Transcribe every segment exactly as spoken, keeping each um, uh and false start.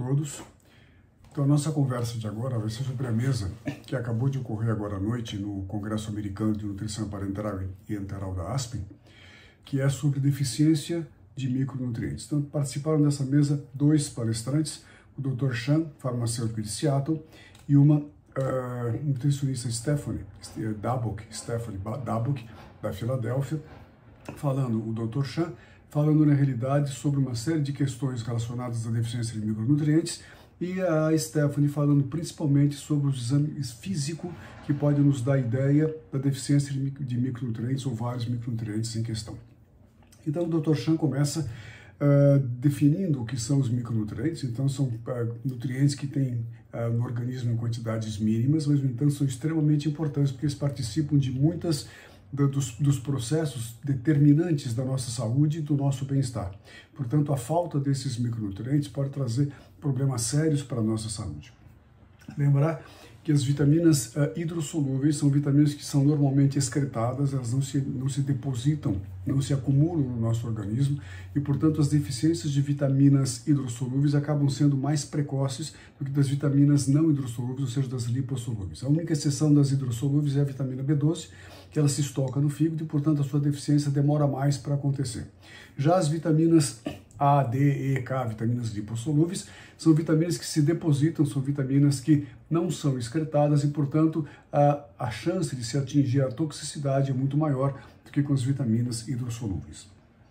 todos. Então, a nossa conversa de agora vai ser sobre a mesa que acabou de ocorrer agora à noite no Congresso Americano de Nutrição Parenteral e Enteral da ASPEN, que é sobre deficiência de micronutrientes. Então, participaram dessa mesa dois palestrantes, o doutor Chan, farmacêutico de Seattle, e uma uh, nutricionista Stephanie Dabok, Stephanie Dabok, da Filadélfia, falando, o doutor Chan, falando na realidade sobre uma série de questões relacionadas à deficiência de micronutrientes, e a Stephanie falando principalmente sobre os exames físicos que podem nos dar ideia da deficiência de micronutrientes ou vários micronutrientes em questão. Então, o doutor Chan começa uh, definindo o que são os micronutrientes. Então, são uh, nutrientes que têm uh, no organismo em quantidades mínimas, mas, no entanto, são extremamente importantes porque eles participam de muitas da, dos, dos processos determinantes da nossa saúde e do nosso bem-estar. Portanto, a falta desses micronutrientes pode trazer problemas sérios para a nossa saúde. Lembrar que as vitaminas uh, hidrossolúveis são vitaminas que são normalmente excretadas, elas não se, não se depositam, não se acumulam no nosso organismo e, portanto, as deficiências de vitaminas hidrossolúveis acabam sendo mais precoces do que das vitaminas não hidrossolúveis, ou seja, das lipossolúveis. A única exceção das hidrossolúveis é a vitamina B doze, que ela se estoca no fígado e, portanto, a sua deficiência demora mais para acontecer. Já as vitaminas A, D, E, K, vitaminas lipossolúveis, são vitaminas que se depositam, são vitaminas que não são excretadas e, portanto, a, a chance de se atingir a toxicidade é muito maior do que com as vitaminas hidrossolúveis.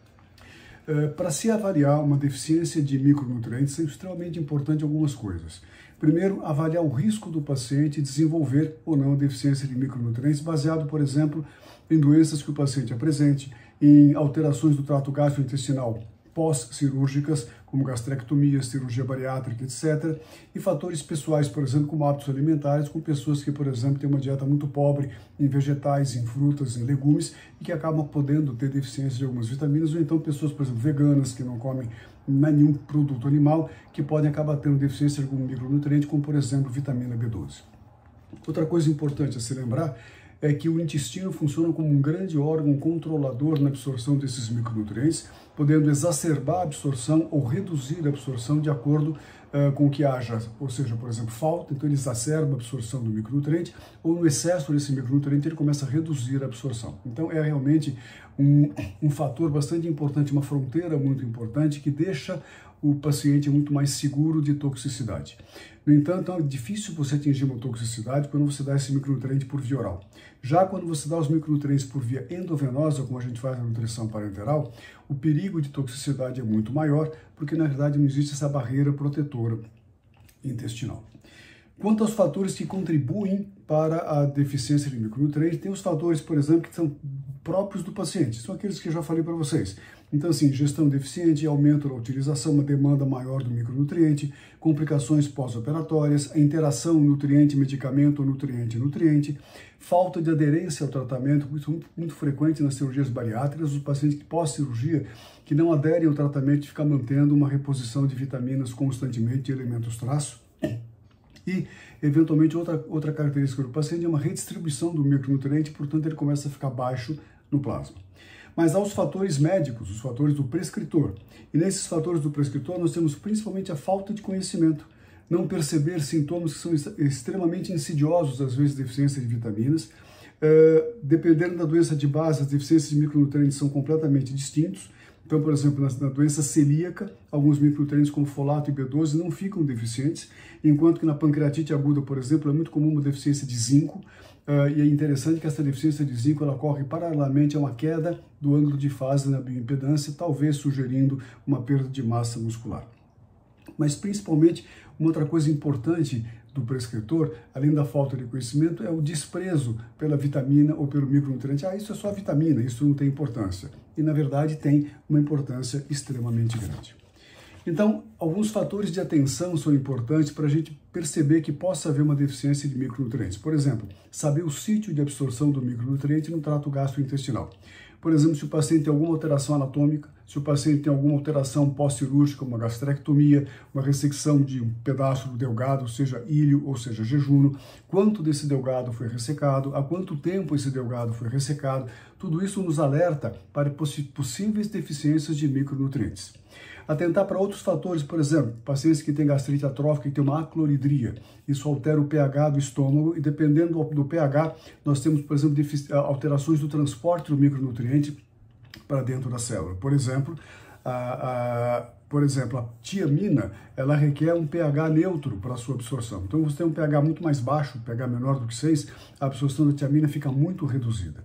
Uh, para se avaliar uma deficiência de micronutrientes, é extremamente importante algumas coisas. Primeiro, avaliar o risco do paciente desenvolver ou não a deficiência de micronutrientes, baseado, por exemplo, em doenças que o paciente apresente, em alterações do trato gastrointestinal pós-cirúrgicas, como gastrectomia, cirurgia bariátrica, etcétera, e fatores pessoais, por exemplo, como hábitos alimentares, com pessoas que, por exemplo, têm uma dieta muito pobre em vegetais, em frutas, em legumes, e que acabam podendo ter deficiência de algumas vitaminas, ou então pessoas, por exemplo, veganas, que não comem nenhum produto animal, que podem acabar tendo deficiência de algum micronutriente, como, por exemplo, vitamina B doze. Outra coisa importante a se lembrar é que o intestino funciona como um grande órgão controlador na absorção desses micronutrientes, podendo exacerbar a absorção ou reduzir a absorção de acordo uh, com que haja, ou seja, por exemplo, falta, então ele exacerba a absorção do micronutriente, ou no excesso desse micronutriente ele começa a reduzir a absorção. Então é realmente um, um fator bastante importante, uma fronteira muito importante que deixa o paciente muito mais seguro de toxicidade. No entanto, é difícil você atingir uma toxicidade quando você dá esse micronutriente por via oral. Já quando você dá os micronutrientes por via endovenosa, como a gente faz na nutrição parenteral, o perigo de toxicidade é muito maior, porque na verdade não existe essa barreira protetora intestinal. Quanto aos fatores que contribuem para a deficiência de micronutrientes, tem os fatores, por exemplo, que são próprios do paciente, são aqueles que eu já falei para vocês. Então, assim, gestão deficiente, aumento da utilização, uma demanda maior do micronutriente, complicações pós-operatórias, a interação nutriente-medicamento ou nutriente-nutriente, falta de aderência ao tratamento, muito, muito frequente nas cirurgias bariátricas, os pacientes pós-cirurgia que não aderem ao tratamento e ficam mantendo uma reposição de vitaminas constantemente de elementos traço. E, eventualmente, outra, outra característica do paciente é uma redistribuição do micronutriente, portanto, ele começa a ficar baixo no plasma. Mas há os fatores médicos, os fatores do prescritor. E nesses fatores do prescritor nós temos principalmente a falta de conhecimento, não perceber sintomas que são extremamente insidiosos, às vezes deficiência de vitaminas. Uh, dependendo da doença de base, as deficiências de micronutrientes são completamente distintos. Então, por exemplo, na, na doença celíaca, alguns micronutrientes como folato e B doze não ficam deficientes, enquanto que na pancreatite aguda, por exemplo, é muito comum uma deficiência de zinco, uh, e é interessante que essa deficiência de zinco ela ocorre paralelamente a uma queda do ângulo de fase na bioimpedância, talvez sugerindo uma perda de massa muscular. Mas, principalmente, uma outra coisa importante do prescritor, além da falta de conhecimento, é o desprezo pela vitamina ou pelo micronutriente. Ah, isso é só vitamina, isso não tem importância. E, na verdade, tem uma importância extremamente grande. Então, alguns fatores de atenção são importantes para a gente perceber que possa haver uma deficiência de micronutrientes. Por exemplo, saber o sítio de absorção do micronutriente no trato gastrointestinal. Por exemplo, se o paciente tem alguma alteração anatômica, se o paciente tem alguma alteração pós-cirúrgica, uma gastrectomia, uma ressecção de um pedaço do delgado, seja ilho ou seja jejuno, quanto desse delgado foi ressecado, há quanto tempo esse delgado foi ressecado, tudo isso nos alerta para possíveis deficiências de micronutrientes. Atentar para outros fatores, por exemplo, pacientes que têm gastrite atrófica e têm uma acloridria, isso altera o pH do estômago e dependendo do pH, nós temos, por exemplo, alterações do transporte do micronutriente para dentro da célula. Por exemplo, a, a, por exemplo, a tiamina, ela requer um pH neutro para a sua absorção. Então, você tem um pH muito mais baixo, pH menor do que seis, a absorção da tiamina fica muito reduzida.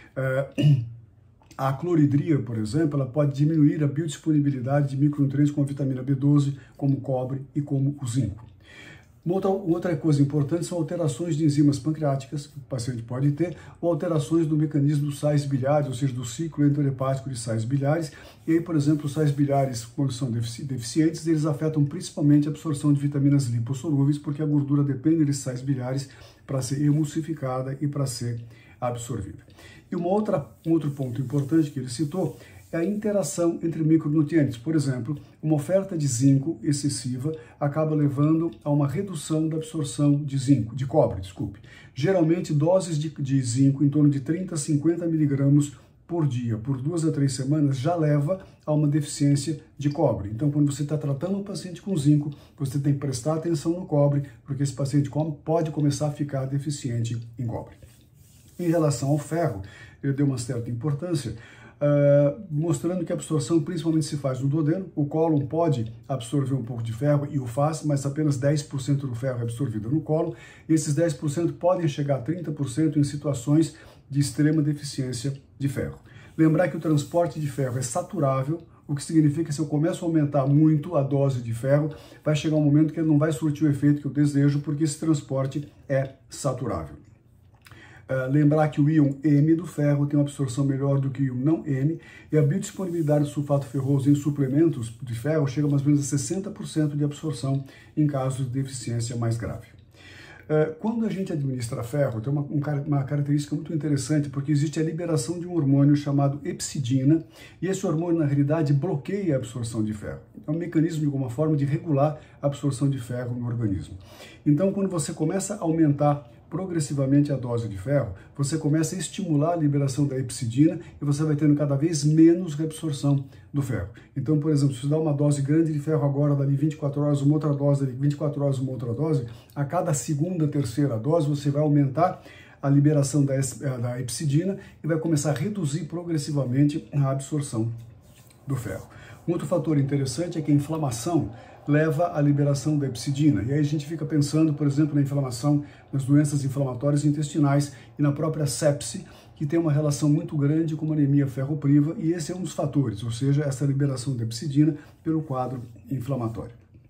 Uh, A cloridria, por exemplo, ela pode diminuir a biodisponibilidade de micronutrientes como a vitamina B doze, como o cobre e como o zinco. Uma outra, outra coisa importante são alterações de enzimas pancreáticas que o paciente pode ter, ou alterações do mecanismo dos sais biliares, ou seja, do ciclo enterhepático de sais biliares. E aí, por exemplo, os sais biliares, quando são deficientes, eles afetam principalmente a absorção de vitaminas lipossolúveis, porque a gordura depende desses sais biliares para ser emulsificada e para ser absorvida. E uma outra, um outro ponto importante que ele citou é a interação entre micronutrientes. Por exemplo, uma oferta de zinco excessiva acaba levando a uma redução da absorção de zinco, de cobre, desculpe. Geralmente, doses de, de zinco em torno de trinta a cinquenta miligramas por dia, por duas a três semanas, já leva a uma deficiência de cobre. Então, quando você está tratando um paciente com zinco, você tem que prestar atenção no cobre, porque esse paciente pode começar a ficar deficiente em cobre. Em relação ao ferro, ele deu uma certa importância, uh, mostrando que a absorção principalmente se faz no duodeno. O cólon pode absorver um pouco de ferro e o faz, mas apenas dez por cento do ferro é absorvido no cólon. E esses dez por cento podem chegar a trinta por cento em situações de extrema deficiência de ferro. Lembrar que o transporte de ferro é saturável, o que significa que se eu começo a aumentar muito a dose de ferro, vai chegar um momento que ele não vai surtir o efeito que eu desejo, porque esse transporte é saturável. Uh, lembrar que o íon M do ferro tem uma absorção melhor do que o íon não M, e a biodisponibilidade do sulfato ferroso em suplementos de ferro chega a mais ou menos a sessenta por cento de absorção em casos de deficiência mais grave. Uh, quando a gente administra ferro, tem uma, um, uma característica muito interessante, porque existe a liberação de um hormônio chamado epsidina, e esse hormônio, na realidade, bloqueia a absorção de ferro. É um mecanismo, de alguma forma, de regular a absorção de ferro no organismo. Então, quando você começa a aumentar progressivamente a dose de ferro, você começa a estimular a liberação da epsidina e você vai tendo cada vez menos reabsorção do ferro. Então, por exemplo, se você dá uma dose grande de ferro agora, dali vinte e quatro horas, uma outra dose, dali vinte e quatro horas, uma outra dose, a cada segunda, terceira dose, você vai aumentar a liberação da, da epsidina e vai começar a reduzir progressivamente a absorção do ferro. Um outro fator interessante é que a inflamação leva à liberação da epsidina. E aí a gente fica pensando, por exemplo, na inflamação, nas doenças inflamatórias intestinais e na própria sepse, que tem uma relação muito grande com uma anemia ferropriva, e esse é um dos fatores, ou seja, essa liberação da epsidina pelo quadro inflamatório.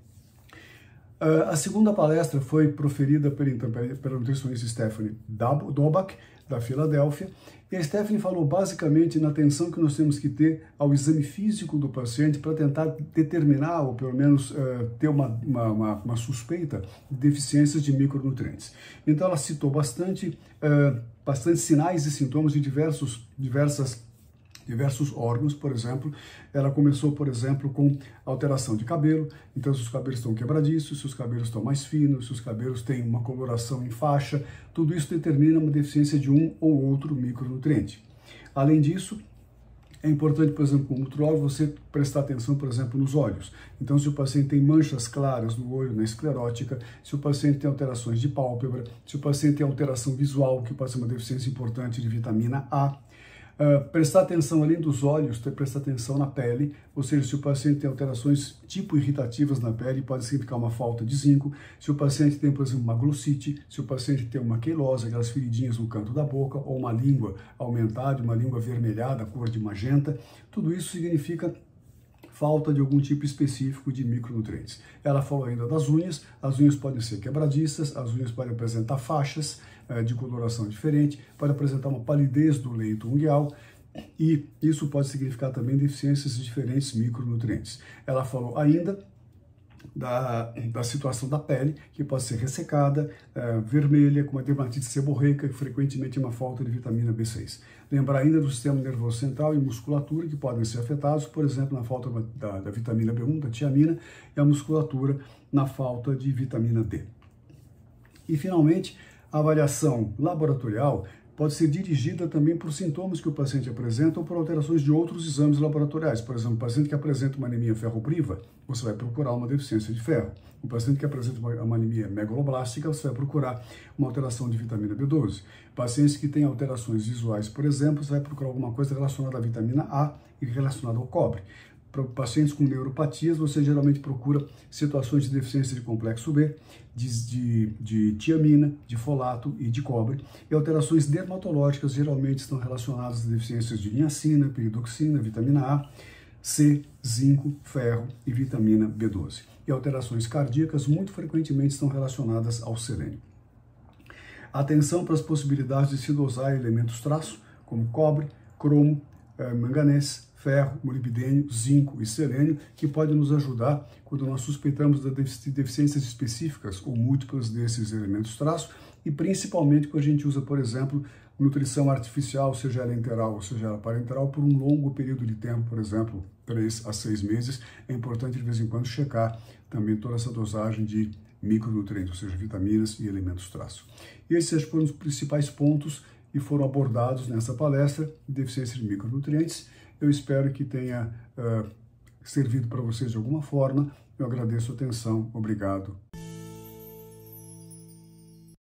Uh, a segunda palestra foi proferida pela, pela nutricionista Stephanie Dobach, da Filadélfia, e a Stephanie falou basicamente na atenção que nós temos que ter ao exame físico do paciente para tentar determinar, ou pelo menos uh, ter uma, uma, uma, uma suspeita de deficiências de micronutrientes. Então ela citou bastante, uh, bastante sinais e sintomas de diversos, diversas diversos órgãos. Por exemplo, ela começou, por exemplo, com alteração de cabelo. Então, se os cabelos estão quebradiços, se os cabelos estão mais finos, se os cabelos têm uma coloração em faixa, tudo isso determina uma deficiência de um ou outro micronutriente. Além disso, é importante, por exemplo, como nutrólogo, você prestar atenção, por exemplo, nos olhos. Então, se o paciente tem manchas claras no olho, na esclerótica, se o paciente tem alterações de pálpebra, se o paciente tem alteração visual, que pode ser uma deficiência importante de vitamina A, Uh, prestar atenção além dos olhos, ter, prestar atenção na pele, ou seja, se o paciente tem alterações tipo irritativas na pele, pode significar uma falta de zinco. Se o paciente tem, por exemplo, uma glossite, se o paciente tem uma queilose, aquelas feridinhas no canto da boca, ou uma língua aumentada, uma língua avermelhada, cor de magenta, tudo isso significa falta de algum tipo específico de micronutrientes. Ela falou ainda das unhas. As unhas podem ser quebradiças, as unhas podem apresentar faixas eh, de coloração diferente, pode apresentar uma palidez do leito ungueal, e isso pode significar também deficiências de diferentes micronutrientes. Ela falou ainda da, da situação da pele, que pode ser ressecada, é, vermelha, com uma dermatite seborreica, que frequentemente é uma falta de vitamina B seis. Lembrar ainda do sistema nervoso central e musculatura, que podem ser afetados, por exemplo, na falta da, da vitamina B um, da tiamina, e a musculatura na falta de vitamina D. E, finalmente, a avaliação laboratorial pode ser dirigida também por sintomas que o paciente apresenta ou por alterações de outros exames laboratoriais. Por exemplo, o paciente que apresenta uma anemia ferropriva, você vai procurar uma deficiência de ferro. O paciente que apresenta uma anemia megaloblástica, você vai procurar uma alteração de vitamina B doze. Pacientes que têm alterações visuais, por exemplo, você vai procurar alguma coisa relacionada à vitamina A e relacionada ao cobre. Para pacientes com neuropatias, você geralmente procura situações de deficiência de complexo B, de, de, de tiamina, de folato e de cobre. E alterações dermatológicas geralmente estão relacionadas a deficiências de niacina, piridoxina, vitamina A, C, zinco, ferro e vitamina B doze. E alterações cardíacas muito frequentemente estão relacionadas ao selênio. Atenção para as possibilidades de se dosar elementos traço, como cobre, cromo, eh, manganês, ferro, molibdênio, zinco e selênio, que podem nos ajudar quando nós suspeitamos de deficiências específicas ou múltiplas desses elementos traço, e principalmente quando a gente usa, por exemplo, nutrição artificial, seja ela enteral ou seja ela parenteral, por um longo período de tempo, por exemplo, três a seis meses. É importante de vez em quando checar também toda essa dosagem de micronutrientes, ou seja, vitaminas e elementos traço. E esses foram os principais pontos que foram abordados nessa palestra, deficiência de micronutrientes. Eu espero que tenha uh, servido para vocês de alguma forma. Eu agradeço a atenção. Obrigado.